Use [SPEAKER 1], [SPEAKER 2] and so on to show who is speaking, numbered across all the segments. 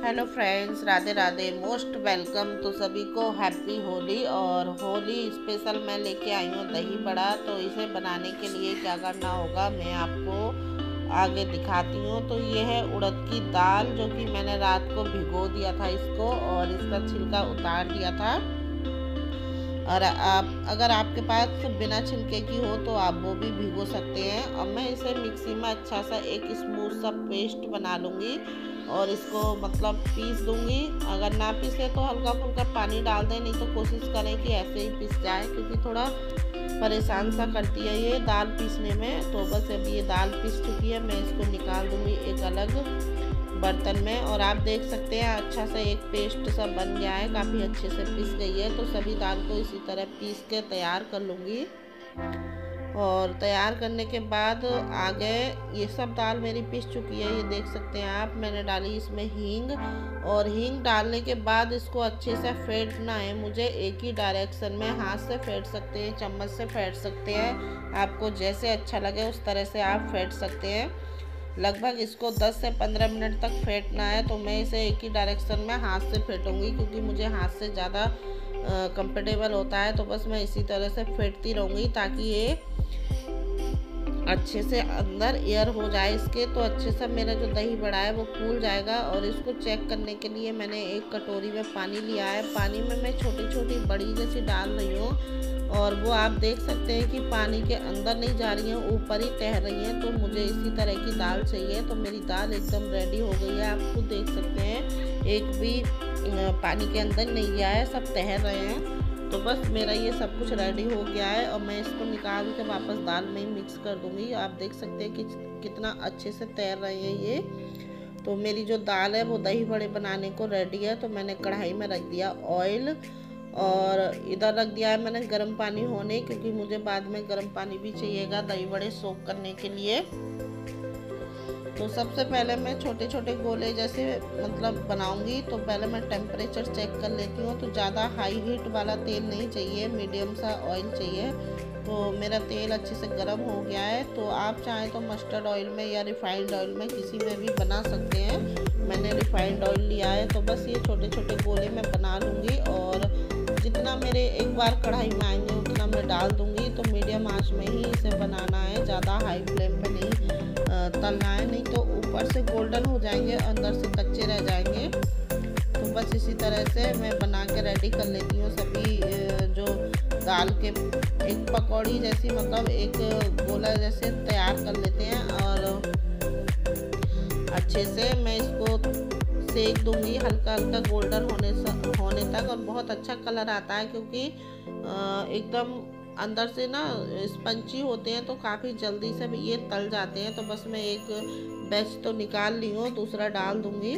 [SPEAKER 1] Hello friends, Radhe Radhe, most welcome. तो सभी को हैप्पी होली। और होली स्पेशल मैं लेके आई हूँ दही बड़ा। तो इसे बनाने के लिए क्या करना होगा मैं आपको आगे दिखाती हूँ। तो ये है उड़द की दाल, जो कि मैंने रात को भिगो दिया था इसको और इसका छिलका उतार दिया था। और आप अगर आपके पास बिना छिलके की हो तो आप वो भी भिगो सकते हैं। अब मैं इसे मिक्सी में अच्छा सा एक स्मूथ सा पेस्ट बना लूँगी और इसको मतलब पीस दूँगी। अगर ना पीसे तो हल्का फुल्का पानी डाल दें, नहीं तो कोशिश करें कि ऐसे ही पीस जाए, क्योंकि थोड़ा परेशान सा करती है ये दाल पीसने में। तो बस अभी ये दाल पीस चुकी है, मैं इसको निकाल दूँगी एक अलग बर्तन में। और आप देख सकते हैं अच्छा सा एक पेस्ट सा बन गया है, काफ़ी अच्छे से पिस गई है। तो सभी दाल को इसी तरह पीस के तैयार कर लूँगी। और तैयार करने के बाद आगे ये सब दाल मेरी पिस चुकी है, ये देख सकते हैं आप। मैंने डाली इसमें हींग, और हींग डालने के बाद इसको अच्छे से फेंटना है मुझे एक ही डायरेक्शन में। हाथ से फेंट सकते हैं, चम्मच से फेंट सकते हैं, आपको जैसे अच्छा लगे उस तरह से आप फेंट सकते हैं। लगभग इसको 10 से 15 मिनट तक फेंटना है। तो मैं इसे एक ही डायरेक्शन में हाथ से फेंटूंगी, क्योंकि मुझे हाथ से ज़्यादा कंफर्टेबल होता है। तो बस मैं इसी तरह से फेंटती रहूँगी ताकि ये अच्छे से अंदर एयर हो जाए इसके। तो अच्छे से मेरा जो दही बड़ा है वो फूल जाएगा। और इसको चेक करने के लिए मैंने एक कटोरी में पानी लिया है। पानी में मैं छोटी छोटी बड़ी जैसी डाल रही हूँ, और वो आप देख सकते हैं कि पानी के अंदर नहीं जा रही हैं, ऊपर ही तैर रही हैं। तो मुझे इसी तरह की दाल चाहिए। तो मेरी दाल एकदम रेडी हो गई है, आप खुद देख सकते हैं, एक भी पानी के अंदर नहीं गया है, सब तैर रहे हैं। तो बस मेरा ये सब कुछ रेडी हो गया है, और मैं इसको निकाल के वापस दाल में ही मिक्स कर दूंगी। आप देख सकते हैं कि कितना अच्छे से तैर रहे हैं ये। तो मेरी जो दाल है वो दही बड़े बनाने को रेडी है। तो मैंने कढ़ाई में रख दिया ऑयल, और इधर रख दिया है मैंने गर्म पानी होने, क्योंकि मुझे बाद में गर्म पानी भी चाहिएगा दही बड़े सोक करने के लिए। तो सबसे पहले मैं छोटे छोटे गोले जैसे मतलब बनाऊंगी। तो पहले मैं टेम्परेचर चेक कर लेती हूँ। तो ज़्यादा हाई हीट वाला तेल नहीं चाहिए, मीडियम सा ऑयल चाहिए। तो मेरा तेल अच्छे से गर्म हो गया है। तो आप चाहें तो मस्टर्ड ऑयल में या रिफाइंड ऑयल में किसी में भी बना सकते हैं। मैंने रिफाइंड ऑयल लिया है। तो बस ये छोटे छोटे गोले मैं बना लूँगी, और जितना मेरे एक बार कढ़ाई में आएंगे उतना मैं डाल दूँगी। तो मीडियम आंच में ही इसे बनाना है, ज़्यादा हाई फ्लेम पे नहीं तलना है, नहीं तो ऊपर से गोल्डन हो जाएंगे, अंदर से कच्चे रह जाएंगे। तो बस इसी तरह से मैं बना के रेडी कर लेती हूँ सभी जो दाल के एक पकौड़ी जैसी, मतलब एक गोला जैसे तैयार कर लेते हैं। और अच्छे से मैं इसको सेक दूंगी हल्का हल्का गोल्डन होने तक। और बहुत अच्छा कलर आता है, क्योंकि एकदम अंदर से ना स्पंची होते हैं, तो काफ़ी जल्दी से ये तल जाते हैं। तो बस मैं एक बैच तो निकाल ली हूँ, दूसरा डाल दूंगी।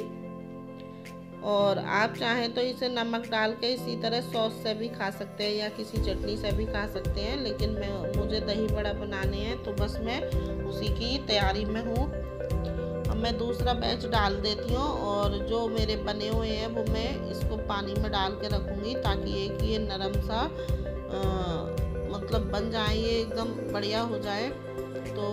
[SPEAKER 1] और आप चाहें तो इसे नमक डाल के इसी तरह सॉस से भी खा सकते हैं, या किसी चटनी से भी खा सकते हैं। लेकिन मुझे दही बड़ा बनाने हैं, तो बस मैं उसी की तैयारी में हूँ। अब मैं दूसरा बैच डाल देती हूँ, और जो मेरे बने हुए हैं वो मैं इसको पानी में डाल के रखूँगी, ताकि एक ये नरम सा मतलब बन जाए, ये एकदम बढ़िया हो जाए। तो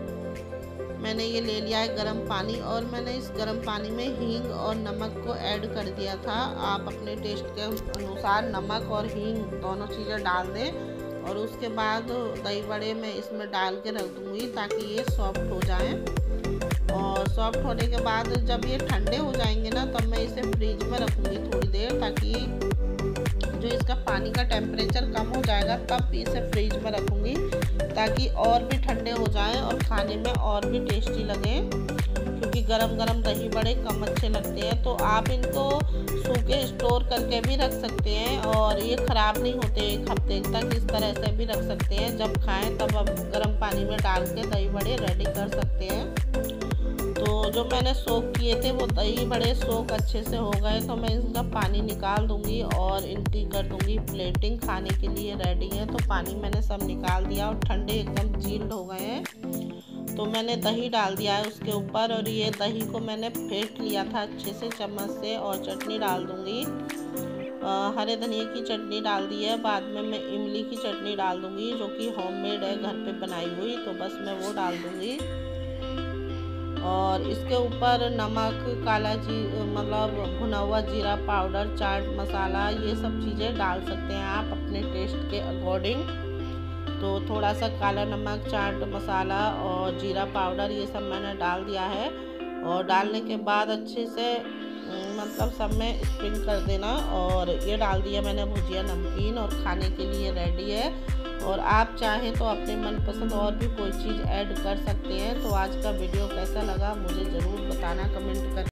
[SPEAKER 1] मैंने ये ले लिया है गर्म पानी, और मैंने इस गर्म पानी में हींग और नमक को ऐड कर दिया था। आप अपने टेस्ट के अनुसार नमक और हींग दोनों चीज़ें डाल दें। और उसके बाद दही बड़े मैं इसमें डाल के रख दूँगी, ताकि ये सॉफ्ट हो जाए। और सॉफ्ट होने के बाद जब ये ठंडे हो जाएंगे ना, तब मैं इसे फ्रिज में रखूँगी थोड़ी देर, ताकि जो इसका पानी का टेम्परेचर कम हो जाएगा तब इसे फ्रिज में रखूँगी, ताकि और भी ठंडे हो जाएं और खाने में और भी टेस्टी लगे। क्योंकि गरम गरम दही बड़े कम अच्छे लगते हैं। तो आप इनको सूखे स्टोर करके भी रख सकते हैं, और ये ख़राब नहीं होते एक हफ्ते तक। इस तरह से भी रख सकते हैं, जब खाएं तब आप गर्म पानी में डाल के दही बड़े रेडी कर सकते हैं। तो जो मैंने सोक किए थे वो दही बड़े सोक अच्छे से हो गए। तो मैं इनका पानी निकाल दूंगी और इनकी कर दूंगी प्लेटिंग, खाने के लिए रेडी है। तो पानी मैंने सब निकाल दिया, और ठंडे एकदम चिल्ड हो गए हैं। तो मैंने दही डाल दिया है उसके ऊपर, और ये दही को मैंने फेंट लिया था अच्छे से चम्मच से। और चटनी डाल दूंगी, हरे धनिया की चटनी डाल दी है। बाद में मैं इमली की चटनी डाल दूंगी, जो कि होममेड है, घर पे बनाई हुई। तो बस मैं वो डाल दूंगी। और इसके ऊपर नमक, काला मतलब भुना हुआ जीरा पाउडर, चाट मसाला, ये सब चीज़ें डाल सकते हैं आप अपने टेस्ट के अकॉर्डिंग। तो थोड़ा सा काला नमक, चाट मसाला और जीरा पाउडर ये सब मैंने डाल दिया है। और डालने के बाद अच्छे से मतलब सब में स्प्रिंग कर देना। और ये डाल दिया मैंने भुजिया नमकीन, और खाने के लिए रेडी है। और आप चाहें तो अपने मनपसंद और भी कोई चीज़ ऐड कर सकते हैं। तो आज का वीडियो कैसा लगा मुझे ज़रूर बताना कमेंट कर।